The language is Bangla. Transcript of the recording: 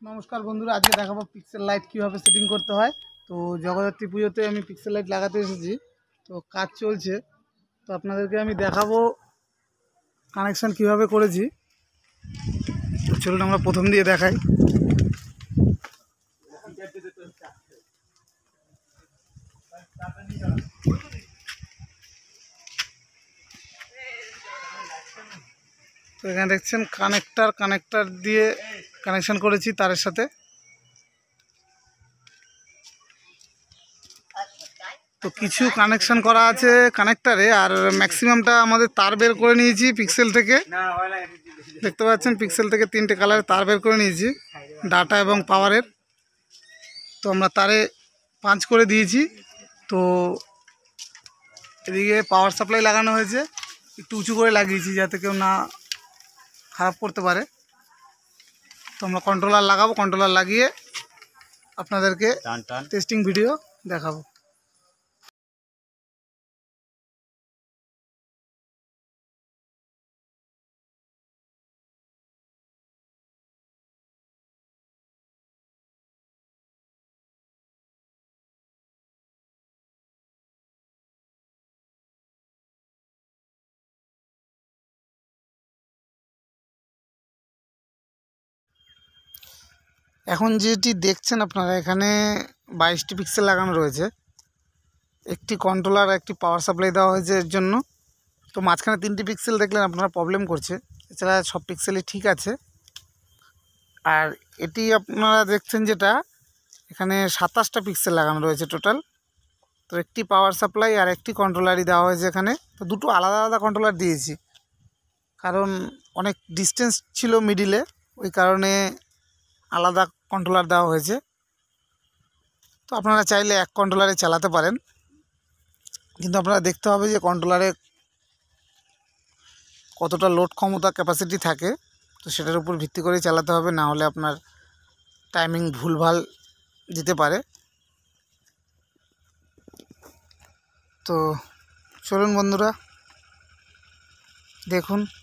नमस्कार बंधुरा आज के देखाबो पिक्सेल लाइट किभाबे सेटिंग करते हैं। तो जगद्धात्री पुजोते आमी पिक्सेल लाइट लागाते एसेछि, तो काज चलছে। तो आपनादेरके आमी देखाबो कानेक्शन किभाबे करेछि। तो चलुन आमरा प्रथम दिए देखाई। तो एखाने देखছেন কানেক্টর দিয়ে কানেকশন করেছি তারের সাথে। তো কিছু কানেকশন করা আছে কানেক্টরে, আর ম্যাক্সিমামটা আমাদের তার বের করে নিয়েছি পিক্সেল থেকে। দেখতে পাচ্ছেন পিক্সেল থেকে তিনটে কালারের তার বের করে নিয়েছি ডাটা এবং পাওয়ারের। তো আমরা তারে পাঁচ করে দিয়েছি। তো এদিকে পাওয়ার সাপ্লাই লাগানো হয়েছে, একটু উঁচু করে লাগিয়েছি যাতে কেউ না খারাপ করতে পারে। তো আমরা কন্ট্রোলার লাগাবো, কন্ট্রোলার লাগিয়ে আপনাদেরকে টেস্টিং ভিডিও দেখাবো। এখন যেটি দেখছেন আপনারা এখানে 22টি পিক্সেল লাগানো রয়েছে। একটি কন্ট্রোলার একটি পাওয়ার সাপ্লাই দেওয়া হয়েছে এর জন্য। তো মাঝখানে 3টি পিক্সেল দেখলেন আপনারা প্রবলেম করছে, এছাড়া সব পিক্সেলই ঠিক আছে। আর এটি আপনারা দেখছেন যেটা এখানে 27টা পিক্সেল লাগানো রয়েছে টোটাল। তো একটি পাওয়ার সাপ্লাই আর একটি কন্ট্রোলারই দেওয়া হয়েছে এখানে। তো দুটো আলাদা আলাদা কন্ট্রোলার দিয়েছি, কারণ অনেক ডিস্টেন্স ছিল মিডিলে, ওই কারণে আলাদা কন্ট্রোলার দেওয়া হয়েছে। তো আপনারা চাইলে এক কন্ট্রোলারে চালাতে পারেন, কিন্তু আপনারা দেখতে হবে যে কন্ট্রোলারে কতটা লোড ক্ষমতা ক্যাপাসিটি থাকে। তো সেটার উপর ভিত্তি করেই চালাতে হবে, না হলে আপনার টাইমিং ভুলভাল দিতে পারে। তো চলুন বন্ধুরা দেখুন।